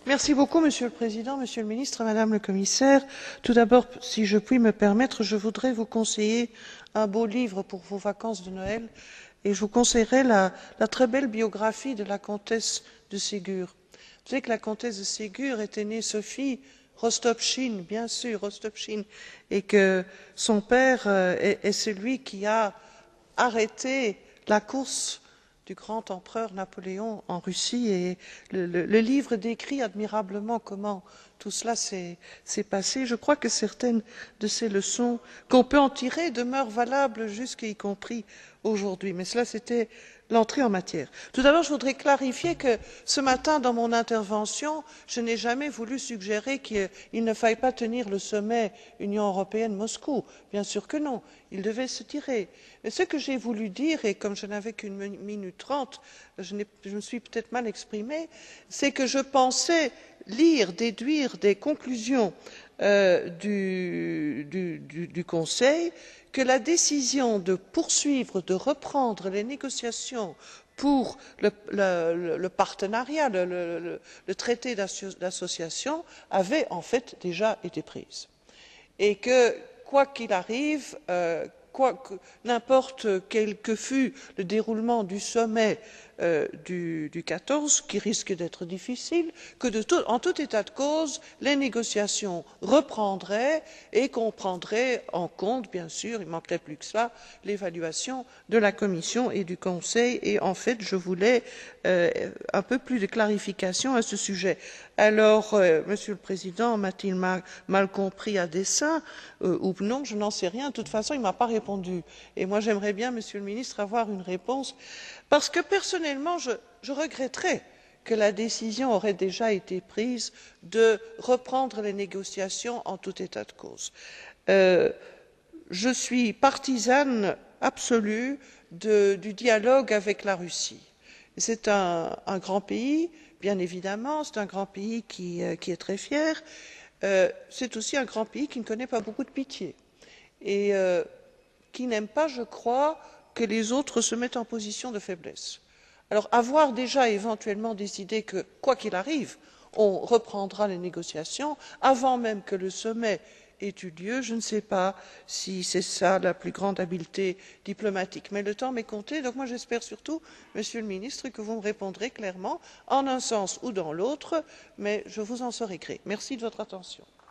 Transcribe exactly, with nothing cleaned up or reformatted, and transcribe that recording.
Merci beaucoup, Monsieur le Président, Monsieur le Ministre, Madame le Commissaire. Tout d'abord, si je puis me permettre, je voudrais vous conseiller un beau livre pour vos vacances de Noël, et je vous conseillerais la, la très belle biographie de la comtesse de Ségur. Vous savez que la comtesse de Ségur était née Sophie Rostopchine, bien sûr, Rostopchine, et que son père euh, est, est celui qui a arrêté la course du grand empereur Napoléon en Russie, et le, le, le livre décrit admirablement comment tout cela s'est passé. Je crois que certaines de ces leçons qu'on peut en tirer demeurent valables jusqu'à y compris aujourd'hui. Mais cela, c'était l'entrée en matière. Tout d'abord, je voudrais clarifier que ce matin, dans mon intervention, je n'ai jamais voulu suggérer qu'il ne faille pas tenir le sommet Union européenne-Moscou. Bien sûr que non, il devait se tirer. Mais ce que j'ai voulu dire, et comme je n'avais qu'une minute trente, je, je me suis peut-être mal exprimée, c'est que je pensais lire, déduire des conclusions euh, du, du, du, du Conseil que la décision de poursuivre, de reprendre les négociations pour le, le, le partenariat, le, le, le traité d'association avait en fait déjà été prise. Et que, quoi qu'il arrive, euh, n'importe quel que fût le déroulement du sommet euh, du, du quatorze, qui risque d'être difficile, que de tout, en tout état de cause, les négociations reprendraient et qu'on prendrait en compte, bien sûr, il ne manquerait plus que cela, l'évaluation de la Commission et du Conseil. Et en fait, je voulais euh, un peu plus de clarification à ce sujet. Alors, euh, Monsieur le Président, m'a-t-il mal, mal compris à dessein euh, ou non? Je n'en sais rien. De toute façon, il ne m'a pas répondu. Et moi, j'aimerais bien, Monsieur le Ministre, avoir une réponse, parce que personnellement, je, je regretterais que la décision aurait déjà été prise de reprendre les négociations en tout état de cause. Euh, je suis partisane absolue de, du dialogue avec la Russie. C'est un, un grand pays, bien évidemment, c'est un grand pays qui, euh, qui est très fier. Euh, c'est aussi un grand pays qui ne connaît pas beaucoup de pitié et euh, qui n'aime pas, je crois, que les autres se mettent en position de faiblesse. Alors, avoir déjà éventuellement décidé que, quoi qu'il arrive, on reprendra les négociations avant même que le sommet ait eu lieu, je ne sais pas si c'est ça la plus grande habileté diplomatique. Mais le temps m'est compté, donc moi j'espère surtout, Monsieur le Ministre, que vous me répondrez clairement, en un sens ou dans l'autre, mais je vous en saurai gré. Merci de votre attention.